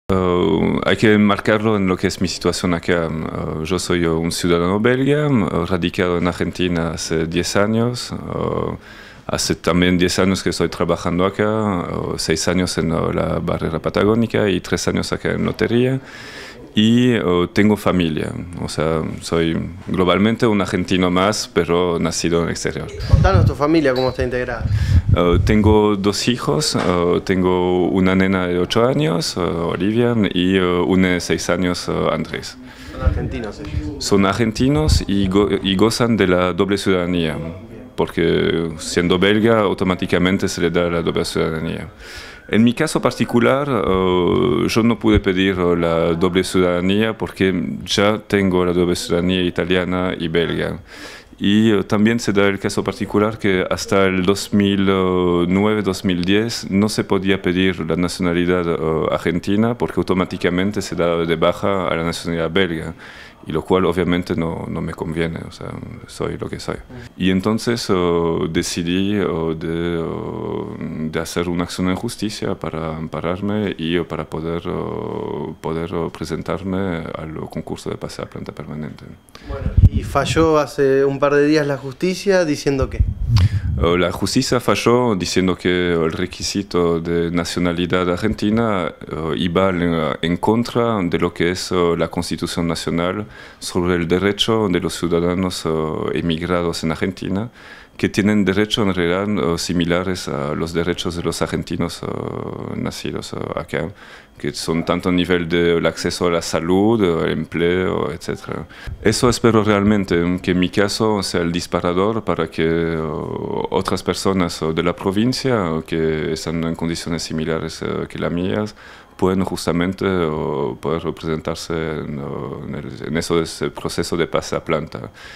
Hay que enmarcarlo en lo que es mi situación acá. Yo soy un ciudadano belga, radicado en Argentina hace 10 años. Hace también 10 años que estoy trabajando acá, 6 años en la barrera patagónica y 3 años acá en lotería. Y tengo familia, o sea, soy globalmente un argentino más, pero nacido en el exterior. Contanos tu familia, cómo está integrada. Tengo 2 hijos, tengo una nena de 8 años, Olivia, y una de 6 años, Andrés. Son argentinos ellos. Son argentinos y gozan de la doble ciudadanía, porque siendo belga automáticamente se le da la doble ciudadanía. En mi caso particular, yo no pude pedir la doble ciudadanía porque ya tengo la doble ciudadanía italiana y belga. Y también se da el caso particular que hasta el 2009-2010 no se podía pedir la nacionalidad argentina porque automáticamente se da de baja a la nacionalidad belga, y lo cual obviamente no me conviene, o sea, soy lo que soy. Y entonces decidí de hacer una acción de justicia para ampararme y para poder presentarme al concurso de pase a planta permanente. Bueno, y falló hace un par de días la justicia diciendo que La justicia falló diciendo que el requisito de nacionalidad argentina iba en contra de lo que es la Constitución Nacional sobre el derecho de los ciudadanos emigrados en Argentina, que tienen derechos en realidad similares a los derechos de los argentinos nacidos acá, que son tanto a nivel del acceso a la salud, el empleo, etc. Eso espero realmente, que en mi caso sea el disparador para que otras personas de la provincia que están en condiciones similares que las mías pueden justamente poder representarse en ese proceso de pase a planta.